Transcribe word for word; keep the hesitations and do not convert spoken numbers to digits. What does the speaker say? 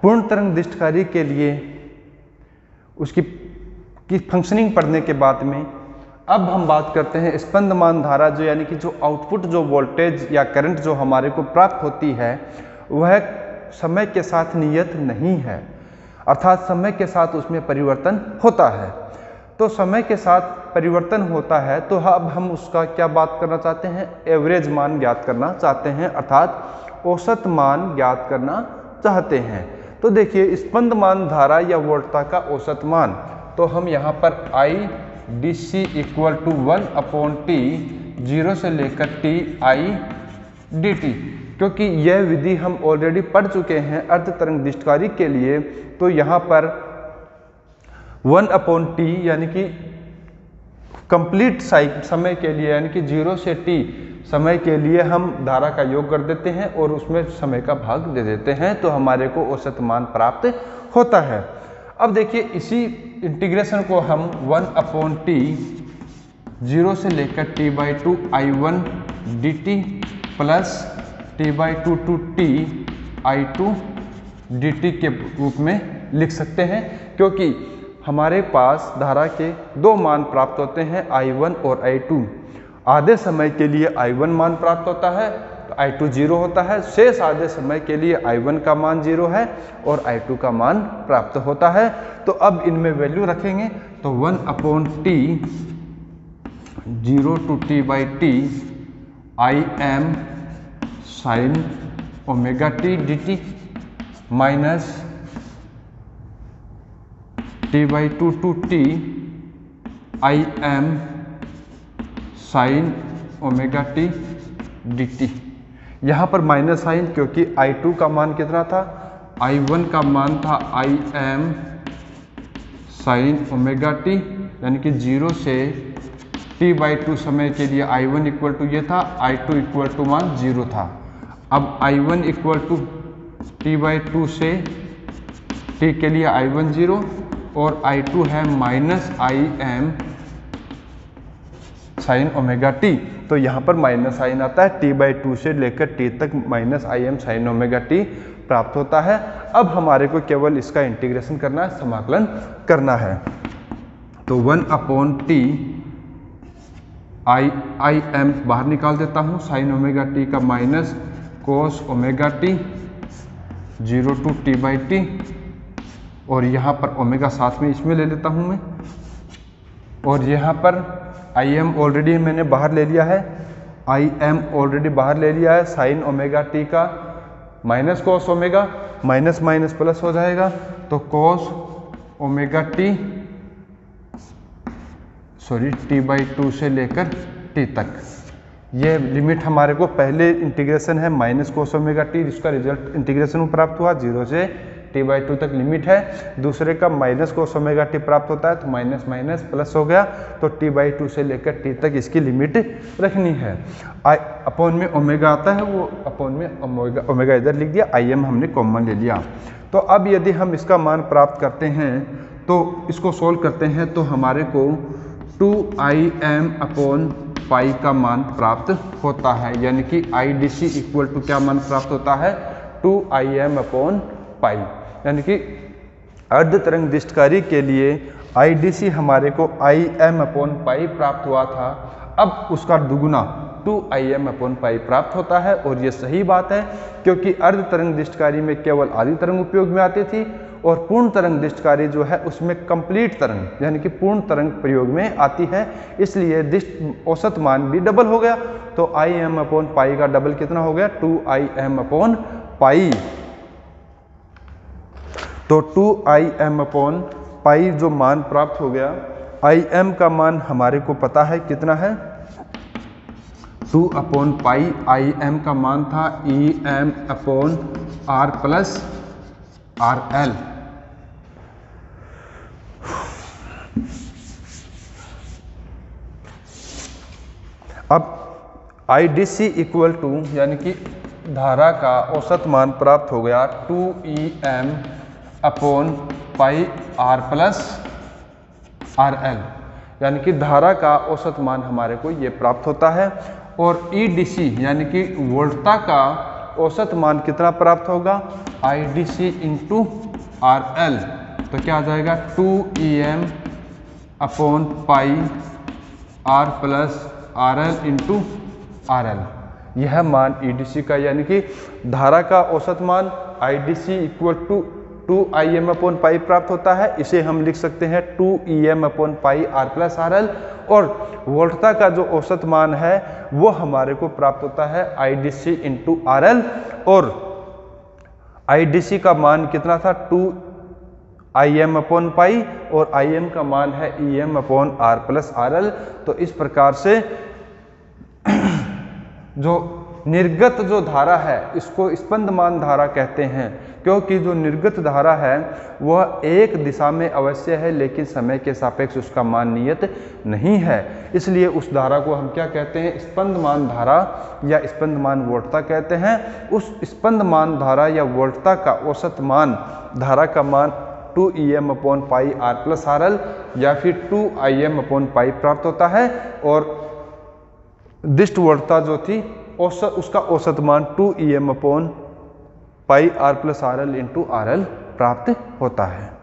पूर्ण तरंग दृष्टिकारी के लिए उसकी की फंक्शनिंग पढ़ने के बाद में अब हम बात करते हैं स्पंदमान धारा, जो यानी कि जो आउटपुट जो वोल्टेज या करंट जो हमारे को प्राप्त होती है वह समय के साथ नियत नहीं है, अर्थात समय के साथ उसमें परिवर्तन होता है। तो समय के साथ परिवर्तन होता है तो अब हम उसका क्या बात करना चाहते हैं, एवरेज मान ज्ञात करना चाहते हैं, अर्थात औसत मान ज्ञात करना चाहते हैं। तो देखिए स्पंदमान धारा या वोल्टता का औसत मान, तो हम यहाँ पर I D C equal to one upon T, zero से लेकर टी आई डी टी, क्योंकि यह विधि हम ऑलरेडी पढ़ चुके हैं अर्ध तरंग दृष्टिकारी के लिए। तो यहाँ पर वन अपॉन टी यानी कि कंप्लीट साइकिल समय के लिए, यानी कि जीरो से टी समय के लिए हम धारा का योग कर देते हैं और उसमें समय का भाग दे देते हैं, तो हमारे को औसत मान प्राप्त होता है। अब देखिए इसी इंटीग्रेशन को हम वन अपॉन टी जीरो से लेकर T by two I one D T plus T by two to T I two D T के रूप में लिख सकते हैं, क्योंकि हमारे पास धारा के दो मान प्राप्त होते हैं, आई वन और आई टू। आधे समय के लिए आई वन मान प्राप्त होता है तो आई टू जीरो होता है, शेष आधे समय के लिए आई वन का मान जीरो है और आई टू का मान प्राप्त होता है। तो अब इनमें वैल्यू रखेंगे तो one upon T zero to T by T I M sine omega T D T minus T by two to T I M sine omega T D T. यहाँ पर माइनस साइन, क्योंकि आई to का मान कितना था, I one का मान था I M sine omega T, यानी कि जीरो से टी बाई टू समय के लिए आई वन इक्वल टू ये था, आई टू इक्वल टू मान जीरो था। अब I one equal to T by two से टी के लिए आई वन जीरो और आई टू है minus I M sine omega T, तो यहाँ पर माइनस साइन आता है, टी बाई टू से लेकर टी तक minus I M sine omega T प्राप्त होता है। अब हमारे को केवल इसका इंटीग्रेशन करना है, समाकलन करना है। तो one upon T I I M बाहर निकाल देता हूँ, साइन ओमेगा टी का minus cos omega T zero to T by T, और यहाँ पर ओमेगा साथ में इसमें ले लेता हूँ मैं, और यहाँ पर आई एम ऑलरेडी मैंने बाहर ले लिया है, आई एम ऑलरेडी बाहर ले लिया है, साइन ओमेगा टी का minus cos omega, minus minus plus हो जाएगा, तो cos omega t sorry t by two से लेकर टी तक। ये लिमिट हमारे को पहले इंटीग्रेशन है माइनस कोस ओमेगा टी, जिसका रिजल्ट इंटीग्रेशन में प्राप्त हुआ, जीरो से टी बाई टू तक लिमिट है। दूसरे का माइनस कोस ओमेगा टी प्राप्त होता है तो माइनस माइनस प्लस हो गया, तो टी बाई टू से लेकर टी तक इसकी लिमिट रखनी है। आई अपॉन में ओमेगा आता है, वो अपॉन में ओमेगा ओमेगा इधर लिख दिया, आई एम हमने कॉमन ले लिया। तो अब यदि हम इसका मान प्राप्त करते हैं तो इसको सोल्व करते हैं तो हमारे को two I M upon pi का मान प्राप्त होता है, यानी कि I D C equal to क्या मान प्राप्त होता है, two I M upon pi, यानी कि अर्ध तरंग दृष्टिकारी के लिए आई डी सी हमारे को आई एम अपॉन पाई प्राप्त हुआ था, अब उसका दुगुना two I M upon pi प्राप्त होता है। और ये सही बात है, क्योंकि अर्ध तरंग दृष्टिकारी में केवल आधी तरंग उपयोग में आती थी और पूर्ण तरंग दृष्टिकारी जो है उसमें कंप्लीट तरंग यानी कि पूर्ण तरंग प्रयोग में आती है, इसलिए दृष्टि औसत मान भी डबल हो गया। तो आई एम अपॉन पाई का डबल कितना हो गया, two I M upon pi. तो two I M upon pi जो मान प्राप्त हो गया, आई एम का मान हमारे को पता है कितना है, two upon pi, I M का मान था E M upon R plus R L. अब I D C equal to यानी कि धारा का औसत मान प्राप्त हो गया two E M upon pi R plus R L, यानी कि धारा का औसत मान हमारे को ये प्राप्त होता है। और ई डी सी यानी कि वोल्टता का औसत मान कितना प्राप्त होगा, I D C into R L. तो क्या आ जाएगा, two E M upon pi R plus R L into R L. यह मान ई डी सी का यानी कि धारा का औसत मान I D C equal to two I M upon pi प्राप्त होता है। इसे हम लिख सकते हैं two E M upon pi R plus R L. और वोल्टता का जो औसत मान है वो हमारे को प्राप्त होता है I D C into R L. और आई डी सी का मान कितना था, two I M upon pi, और आई एम का मान है E M upon R plus R L. तो इस प्रकार से जो निर्गत जो धारा है इसको स्पंदमान धारा कहते हैं, क्योंकि जो निर्गत धारा है वह एक दिशा में अवश्य है लेकिन समय के सापेक्ष उसका मान नियत नहीं है। इसलिए उस धारा को हम क्या कहते हैं, स्पंदमान धारा या स्पंदमान वोल्टता कहते हैं। उस स्पंदमान धारा या वोल्टता का औसत मान, धारा का मान two E M upon pi R plus R L या फिर two I M upon pi प्राप्त होता है। और दिष्ट वोल्टता जो थी औसत, उसका औसत मान two E M upon pi R plus R L into R L प्राप्त होता है।